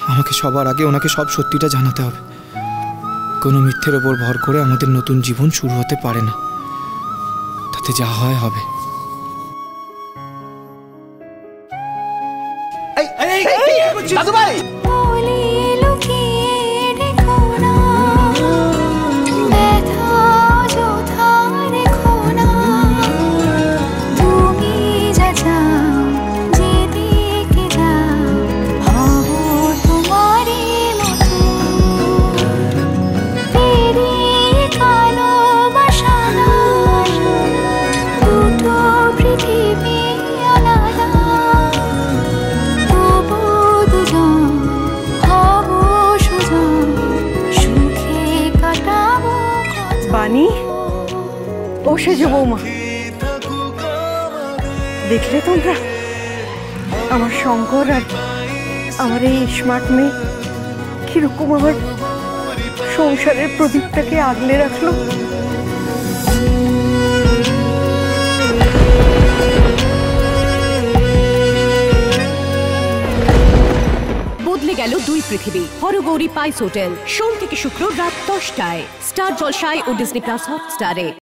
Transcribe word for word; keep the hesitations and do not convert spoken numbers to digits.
আমাকে সবার আগে ওনাকে সব সত্যিটা জানাতে হবে। কোনো মিথ্যের ওপর ভর করে আমাদের নতুন জীবন শুরু হতে পারে না। তাতে যা হয় হবে। দাদু ভাই, বানি ও সেজ বৌমা, দেখলে তোমরা আমার শঙ্কর আর আমার এই স্মার্ট মেয়ে কিরকম আমার সংসারের প্রদীপটাকে আগলে রাখলো। বদলে গেল দুই পৃথিবী। হরগৌরী পাইস হোটেল, সোম থেকে শুক্র রাত দশটায় স্টার জলসায় ও ডিজনি প্লাস হটস্টারে।